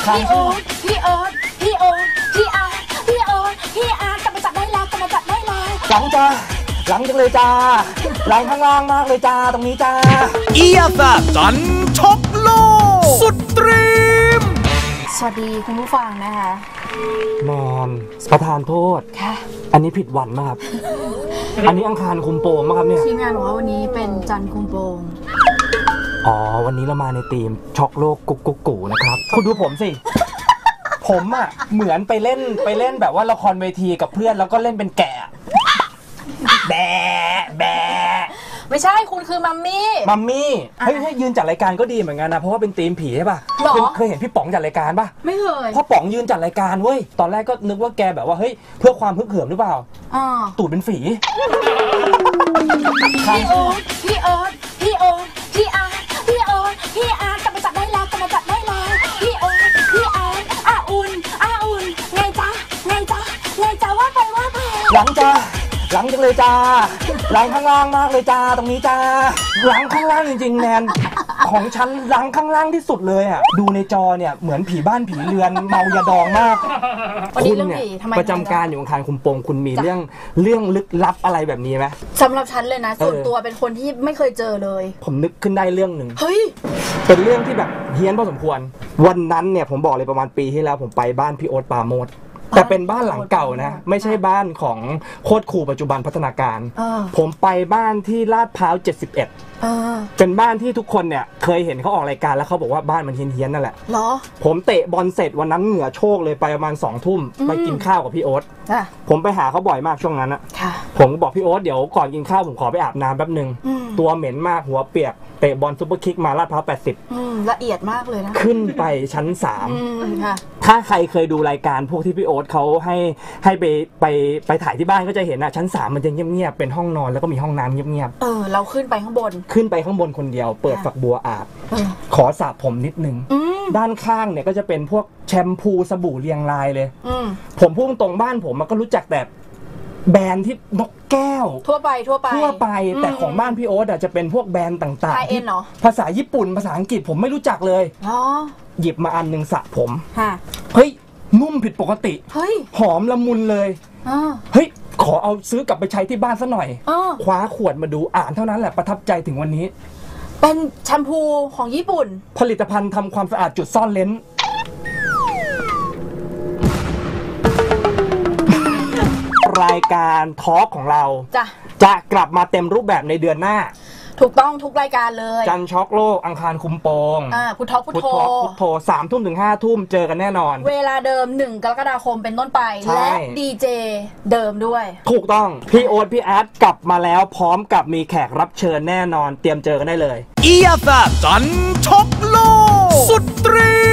พี่โอ๊ตพี่โอ๊ตพี่โอ๊ตพี่อาร์พี่โอ๊ตพี่อาร์กลับมาจับได้แล้วกลับมาจับได้แล้วหลังจ้าหลังจังเลยจ้าหลังข้างล่างมากเลยจ้าตรงนี้จ้าอียาซาจันช็อกโลสุดตรีมสวัสดีคุณผู้ฟังนะคะแมนประธานโทษค่ะอันนี้ผิดวันมากครับ อันนี้อังคารคุมโปงมากครับเนี่ยทีมงานบอกว่าวันนี้เป็นจันทร์คุมโปงอ๋อวันนี้เรามาในธีมช็อกโลกกุ๊กกุ๊กกูนะครับคุณดูผมสิ ผมอ่ะเหมือนไปเล่นแบบว่าละครเวทีกับเพื่อนแล้วก็เล่นเป็นแกะแบะแบะไม่ใช่คุณคือมัมมี่เฮ้ยยืนจัดรายการก็ดีเหมือนกันนะเพราะว่าเป็นธีมผีใช่ป่ะเคยเห็นพี่ป๋องจัดรายการป่ะไม่เคยพ่อป๋องยืนจัดรายการเว้ยตอนแรกก็นึกว่าแกแบบว่าเฮ้ยเพื่อความฮึกเหิมหรือเปล่าตูดเป็นฝีพี่โอ๊ตพี่โอ๊ตพี่โอ๊ตพี่อาร์พี่โอ๊ตพี่อาร์กลับมาจับได้แล้วกลับมาจับได้แล้วพี่โอ๊ตพี่อาร์อาอุ่นไงจ๊ะว่าไปหลังจ้าหลังจังเลยจ้าหลังข้างล่างมากเลยจ้าตรงนี้จ้าหลังข้างล่างจริงๆแนนของฉันหลังข้างล่างที่สุดเลยอ่ะดูในจอเนี่ยเหมือนผีบ้านผีเรือนเมายาดองมากคุณเนี่ยประจำการอยู่อังคารคุมโปงคุณมีเรื่องลึกลับอะไรแบบนี้ไหมสำหรับฉันเลยนะส่วนตัวเป็นคนที่ไม่เคยเจอเลยผมนึกขึ้นได้เรื่องหนึ่งเฮ้ยเป็นเรื่องที่แบบเฮี้ยนพอสมควรวันนั้นเนี่ยผมบอกเลยประมาณปีที่แล้วผมไปบ้านพี่โอ๊ตปราโมทแต่เป็นบ้านหลังเก่านะไม่ใช่บ้านของโคตรครูปัจจุบันพัฒนาการผมไปบ้านที่ลาดพร้าว71เป็นบ้านที่ทุกคนเนี่ยเคยเห็นเขาออกรายการแล้วเขาบอกว่าบ้านมันเฮี้ยนนั่นแหละเหรอผมเตะบอลเสร็จวันนั้นเหงื่อโชกเลยไปประมาณ20 ทุ่มไปกินข้าวกับพี่โอ๊ตผมไปหาเขาบ่อยมากช่วงนั้นอะผมก็บอกพี่โอ๊ตเดี๋ยวก่อนกินข้าวผมขอไปอาบน้ำแป๊บนึงตัวเหม็นมากหัวเปียกเตะบอลซุปเปอร์คิกมาลาดพร้าว80 ละเอียดมากเลยนะขึ้นไปชั้น3ถ้าใครเคยดูรายการพวกที่พี่โอ๊ตเขาให้ไปถ่ายที่บ้านก็จะเห็นอะชั้น3มันจะเงียบๆเป็นห้องนอนแล้วก็มีห้องน้ำเงียบเราขึ้นไปข้างบนคนเดียวเปิดฝักบัวอาบขอสระผมนิดนึงด้านข้างเนี่ยก็จะเป็นพวกแชมพูสบู่เรียงรายเลยผมพูดตรงบ้านผมมันก็รู้จักแต่แบรนด์ที่นกแก้วทั่วไปแต่ของบ้านพี่โอ๊ตจะเป็นพวกแบรนด์ต่างๆภาษาญี่ปุ่นภาษาอังกฤษผมไม่รู้จักเลยหยิบมาอันนึงสระผมเฮ้ยนุ่มผิดปกติหอมละมุนเลยเฮ้ยขอเอาซื้อกลับไปใช้ที่บ้านซะหน่อยคว้าขวดมาดูอ่านเท่านั้นแหละประทับใจถึงวันนี้เป็นแชมพูของญี่ปุ่นผลิตภัณฑ์ทำความสะอาดจุดซ่อนเลนรายการทอล์กของเราจะกลับมาเต็มรูปแบบในเดือนหน้าถูกต้องทุกรายการเลยจันช็อกโลกอังคารคุมโปงพุทโธ 3 ทุ่มถึง5 ทุ่มเจอกันแน่นอนเวลาเดิม1 กรกฎาคมเป็นต้นไปและดีเจเดิมด้วยถูกต้องพี่โอ๊ตพี่อาร์ตกลับมาแล้วพร้อมกับมีแขกรับเชิญแน่นอนเตรียมเจอกันได้เลยอียาซาจันช็อกโลสุดตรี